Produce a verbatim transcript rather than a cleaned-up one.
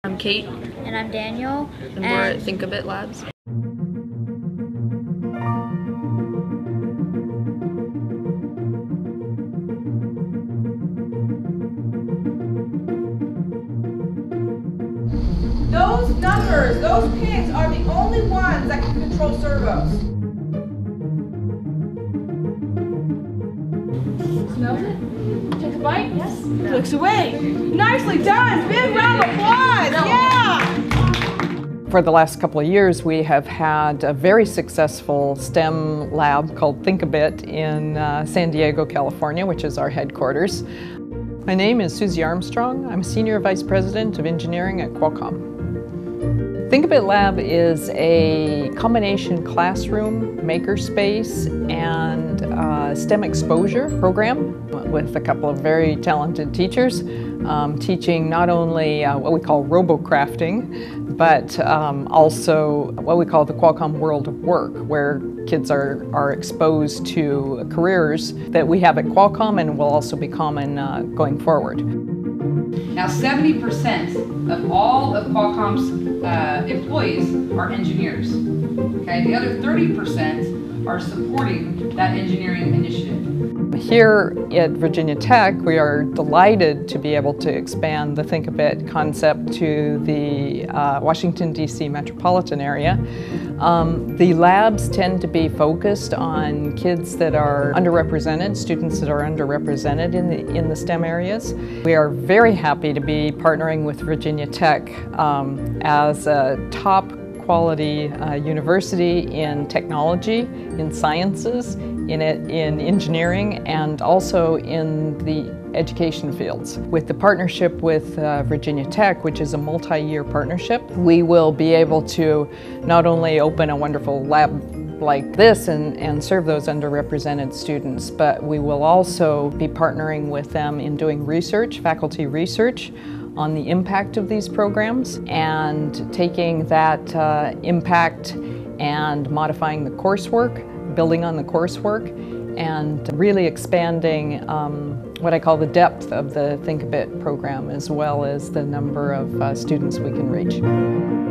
I'm Kate. And I'm Daniel. And, and we're at Thinkabit Labs. Those numbers, those pins are the only ones that can control servos. Smells it? Take a bite? Yes. Looks away. Nicely done. Big round of applause. Yeah. For the last couple of years, we have had a very successful STEM lab called Thinkabit in uh, San Diego, California, which is our headquarters. My name is Susie Armstrong. I'm Senior Vice President of Engineering at Qualcomm. Thinkabit Lab is a combination classroom, makerspace, and uh, STEM exposure program with a couple of very talented teachers, um, teaching not only uh, what we call robo-crafting, but um, also what we call the Qualcomm world of work, where kids are, are exposed to careers that we have at Qualcomm and will also be common uh, going forward. Now, seventy percent of all of Qualcomm's uh, employees are engineers. Okay, the other thirty percent are supporting that engineering initiative. Here at Virginia Tech, we are delighted to be able to expand the Thinkabit concept to the uh, Washington, D C metropolitan area. Um, the labs tend to be focused on kids that are underrepresented, students that are underrepresented in the, in the STEM areas. We are very happy to be partnering with Virginia Tech um, as a top quality uh, university in technology, in sciences, in, it, in engineering, and also in the education fields. With the partnership with uh, Virginia Tech, which is a multi-year partnership, we will be able to not only open a wonderful lab like this and, and serve those underrepresented students, but we will also be partnering with them in doing research, faculty research, on the impact of these programs and taking that uh, impact and modifying the coursework, building on the coursework, and really expanding um, what I call the depth of the Thinkabit program, as well as the number of uh, students we can reach.